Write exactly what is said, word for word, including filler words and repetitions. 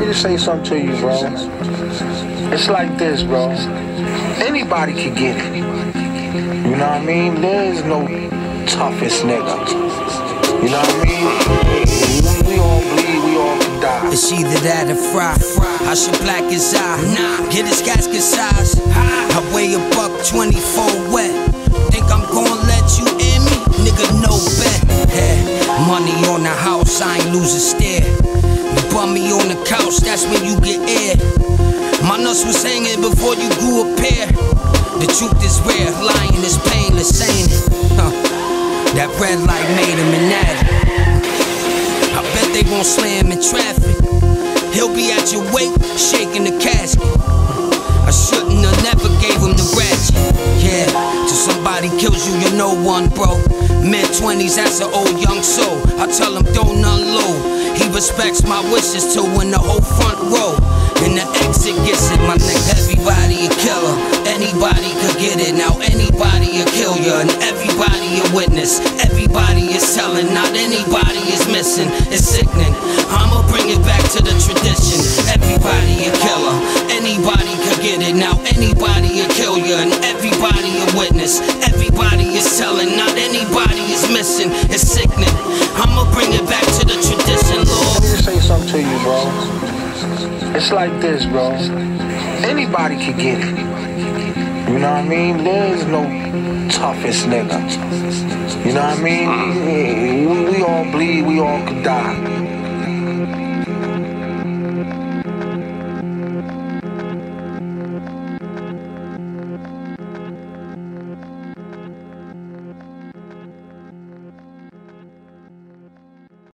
me just say something to you, bro. It's like this, bro. Anybody can get it. You know what I mean? There's no toughest nigga. You know what I mean? We all bleed, we all can die. It's either that or fry. I should black his eye. Nah, get his casket size. I weigh a buck twenty-four wet. Think I'm gonna let you in me? Nigga, no bet. Hey, money on the house, I ain't lose a stare. You bum me on the couch, that's when you get air. My nuts was hanging before you grew a pair. The truth is rare, lying is painless, ain't it? Huh. That red light made him an addict. I bet they won't slam in traffic. He'll be at your wake, shaking the casket. I shouldn't have never gave him the ratchet. Yeah, till somebody kills you, you're no one, bro. Mid twenties, that's an old young soul. I tell him don't unload. He respects my wishes to win the whole front row. And the exit gets it, my nigga. Everybody a killer, anybody could get it. Now anybody a kill ya, and everybody a witness. Everybody is telling, not anybody is missing. It's sickening, I'ma bring it back to the tradition. Everybody a killer, anybody could get it. Now anybody a kill ya, and everybody a witness. Everybody is telling, not anybody is missing. It's sickening, I'ma bring it back to the tradition, Lord. Let me just say something to you, bro. It's like this, bro. Anybody can get it. You know what I mean? There's no toughest nigga. You know what I mean? We, we all bleed, we all could die.